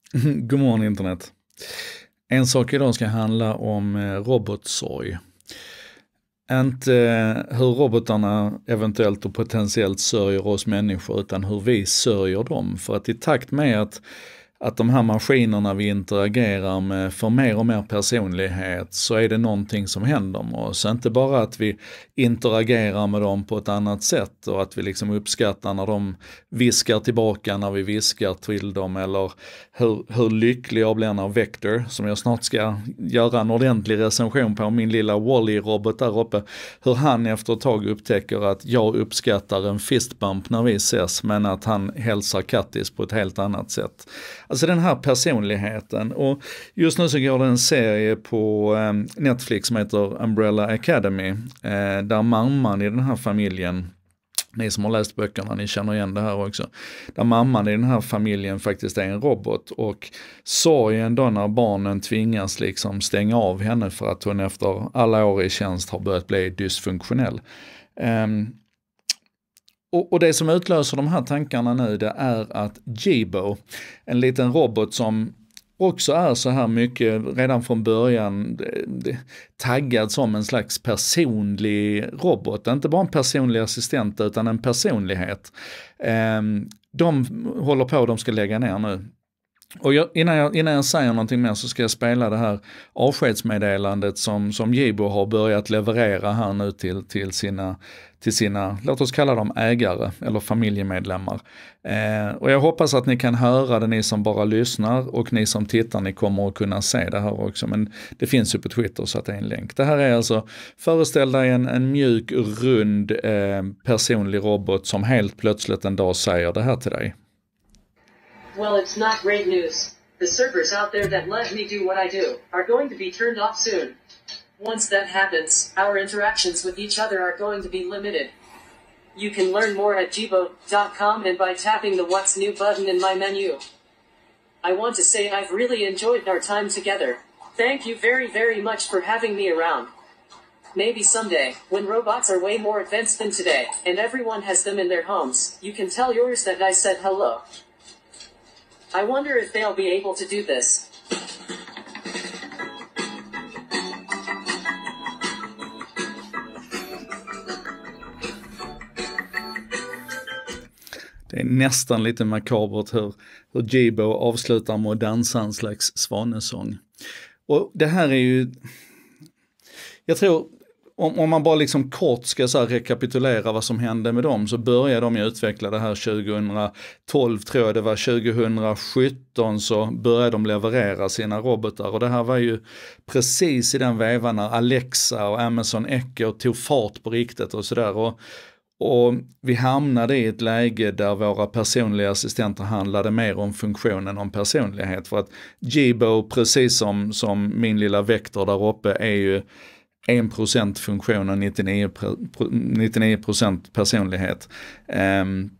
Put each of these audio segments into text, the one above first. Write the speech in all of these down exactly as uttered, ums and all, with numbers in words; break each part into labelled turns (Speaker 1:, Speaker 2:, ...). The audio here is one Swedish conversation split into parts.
Speaker 1: God morgon internet. En sak idag ska handla om robotsorg. Inte hur robotarna eventuellt och potentiellt sörjer oss människor, utan hur vi sörjer dem. För att i takt med att, att de här maskinerna vi interagerar med får mer och mer personlighet, så är det någonting som händer med oss. Inte bara att vi interagerar med dem på ett annat sätt och att vi liksom uppskattar när de viskar tillbaka när vi viskar till dem, eller hur, hur lycklig jag blir när Vector, som jag snart ska göra en ordentlig recension på, min lilla Wall-E-robot där uppe, hur han efter ett tag upptäcker att jag uppskattar en fistbump när vi ses, men att han hälsar Kattis på ett helt annat sätt. Alltså den här personligheten. Och just nu så går det en serie på eh, Netflix som heter Umbrella Academy, eh, där mamman i den här familjen, ni som har läst böckerna, ni känner igen det här också, där mamman i den här familjen faktiskt är en robot, och sorgen då när barnen tvingas liksom stänga av henne för att hon efter alla år i tjänst har börjat bli dysfunktionell. Um, Och, och det som utlöser de här tankarna nu, det är att Jibo, en liten robot som också är så här mycket redan från början taggad som en slags personlig robot, inte bara en personlig assistent utan en personlighet. De håller på, de ska lägga ner nu. Och jag, innan, jag, innan jag säger någonting mer så ska jag spela det här avskedsmeddelandet som, som Jibo har börjat leverera här nu till, till, sina, till sina, låt oss kalla dem ägare eller familjemedlemmar. Eh, och jag hoppas att ni kan höra det, ni som bara lyssnar, och ni som tittar, ni kommer att kunna se det här också. Men det finns ju på Twitter så att det är en länk. Det här är alltså, föreställ dig en, en mjuk, rund, eh, personlig robot som helt plötsligt en dag säger det här till dig.
Speaker 2: Well, it's not great news. The servers out there that let me do what I do are going to be turned off soon. Once that happens, our interactions with each other are going to be limited. You can learn more at jibo dot com and by tapping the What's New button in my menu. I want to say I've really enjoyed our time together. Thank you very, very much for having me around. Maybe someday, when robots are way more advanced than today, and everyone has them in their homes, you can tell yours that I said hello. I wonder if they'll be able to do this.
Speaker 1: Det är nästan lite makabert hur, hur Jibo avslutar med att dansa en slags svanesång. Och det här är ju, jag tror, Om, om man bara liksom kort ska så här rekapitulera vad som hände med dem, så började de ju utveckla det här tjugohundratolv, tror jag det var, tjugosjutton så började de leverera sina robotar, och det här var ju precis i den vevan när Alexa och Amazon Echo tog fart på riktigt och sådär, och, och vi hamnade i ett läge där våra personliga assistenter handlade mer om funktionen om personlighet, för att Jibo, precis som, som min lilla Vector där uppe, är ju en procent funktion och nittionio procent personlighet. Um,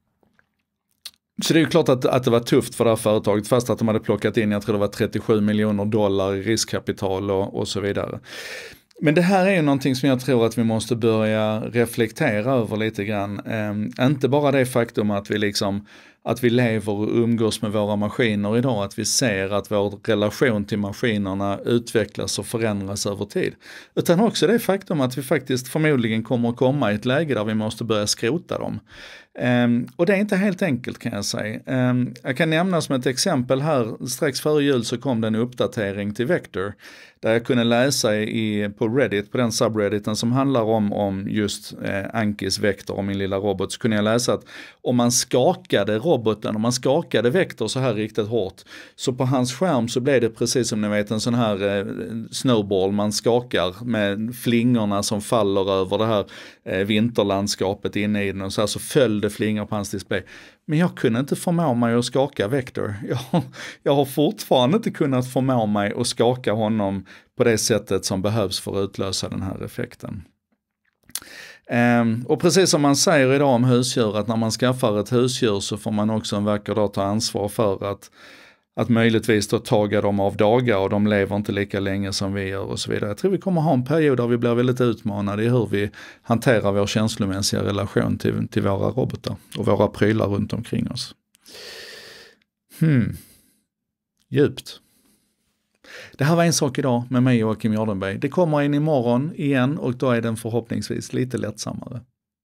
Speaker 1: så det är ju klart att, att det var tufft för det här företaget, fast att de hade plockat in, jag tror det var trettiosju miljoner dollar i riskkapital och, och så vidare. Men det här är ju någonting som jag tror att vi måste börja reflektera över lite grann. Um, inte bara det faktum att vi liksom att vi lever och umgås med våra maskiner idag, att vi ser att vår relation till maskinerna utvecklas och förändras över tid. Utan också det faktum att vi faktiskt förmodligen kommer att komma i ett läge där vi måste börja skrota dem. Um, och det är inte helt enkelt, kan jag säga. Um, jag kan nämna som ett exempel här, strax före jul så kom det en uppdatering till Vector, där jag kunde läsa i, på Reddit, på den subredditen som handlar om, om just eh, Ankis Vector och min lilla robot, så kunde jag läsa att om man skakade roboten, om man skakade Vector så här riktigt hårt, så på hans skärm så blev det precis som ni vet en sån här eh, snowball man skakar med flingorna som faller över det här eh, vinterlandskapet inne i den, och så här så föll det flingor på hans display. Men jag kunde inte förmå mig att skaka Vector. Jag, jag har fortfarande inte kunnat förmå mig att skaka honom på det sättet som behövs för att utlösa den här effekten. Um, och precis som man säger idag om husdjur, att när man skaffar ett husdjur så får man också en vacker dag ta ansvar för att, att möjligtvis då taga dem av dagar, och de lever inte lika länge som vi gör och så vidare. Jag tror vi kommer ha en period där vi blir väldigt utmanade i hur vi hanterar vår känslomässiga relation till, till våra robotar och våra prylar runt omkring oss. Hmm. Djupt. Det här var En sak idag med mig Joakim Jardenberg. Det kommer en imorgon igen och då är den förhoppningsvis lite lättsammare.